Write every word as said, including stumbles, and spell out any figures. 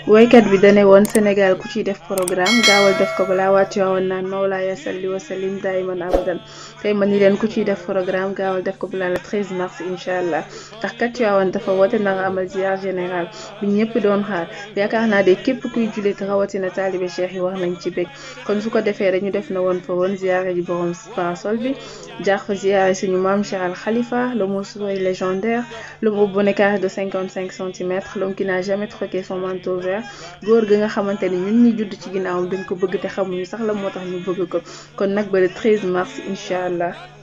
woykat bi dane woon Sénégal ku ciy def programme gaawal def ko balaa waa Tiwaawan naan Mawlaaya salli wa sallim daayiman abadan tey ma ni leen ku ciy def programme gaawal def ko balaa le treize mars incha allah ndax kat Tiwaawan dafa woote na nga amal ziar général bi ñëpp doon xaar yaakaar naa de képp kuy jullit rawatina taalibe cheikh yi wax nañ ci bég kon su ko defee rek ñu def na woon fa woon ziare ji borom parasol bi jaar fa ziare suñu maam Cheikh Al Khalifa l'homme au sourire légendaire l'homme au bonnet carré de cinquante-cinq centimètres l'homme qui n'a jamais troqué son manteau vert góor gi nga xamante ni ñun ñi judd ci ginnaawam dañ ko bëgg te xamuñu sax la moo tax ñu bëgg ko kon nag ba le treize mars incha allah